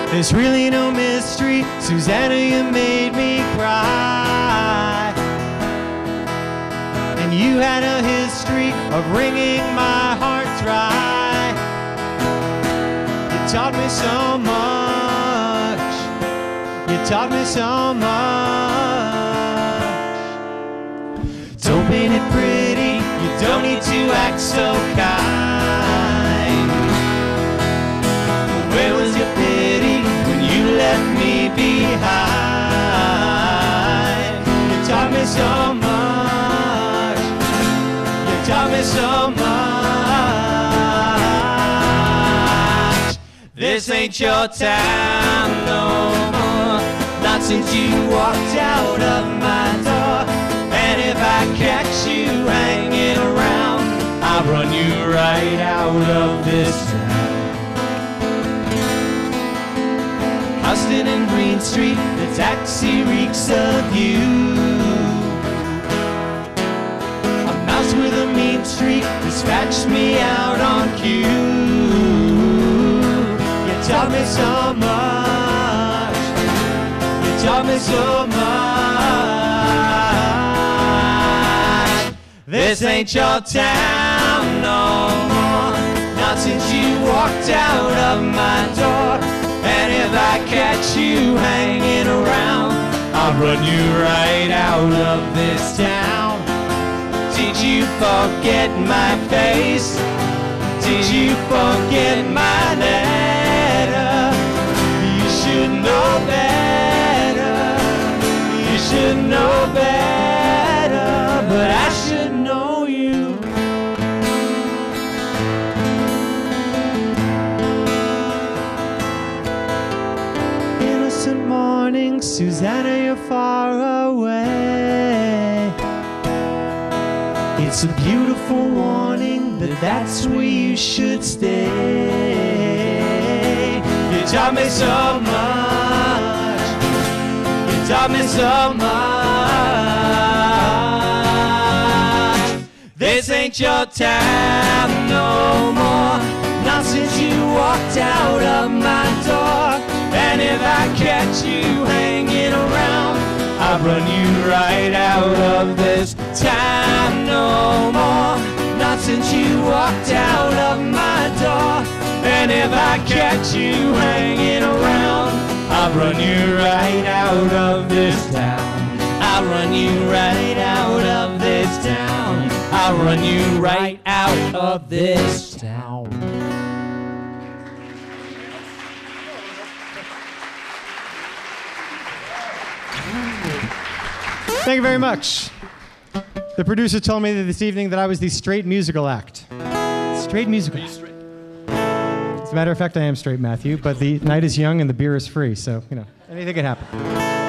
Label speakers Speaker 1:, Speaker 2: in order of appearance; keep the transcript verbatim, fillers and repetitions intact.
Speaker 1: There's really no mystery. Susanna, you made me cry. And you had a history of wringing my heart dry. You taught me so much. You taught me so much. Don't paint it pretty. You don't need to act so kind. Where was your pity when you left me behind? You taught me so much. You taught me so much. This ain't your town no more. Not since you walked out of my door. And if I catch you hanging around, I'll run you right out of this town. Austin and Green Street, the taxi reeks of you. A mouse with a mean streak dispatched me out on cue. You taught me so much. You taught me so much. This ain't your town no more. Not since you walked out of my door. And if I catch you hanging around, I'll run you right out of this town. Did you forget my face? Did you forget my letter? You should know better. You should know better. But I should know you. Morning, Susanna, you're far away. It's a beautiful warning that that's where you should stay. You taught me so much. You taught me so much. This ain't your town no more. Not since you walked out of my door. And if I catch you hanging around, I'll run you right out of this town no more. Not since you walked out of my door. And if I catch you hanging around, I'll run you right out of this town. I'll run you right out of this town. I'll run you right out of this town. Thank you very much. The producer told me that this evening that I was the straight musical act. Straight musical. Are you straight? As a matter of fact, I am straight, Matthew, but the night is young and the beer is free, so, you know, anything can happen.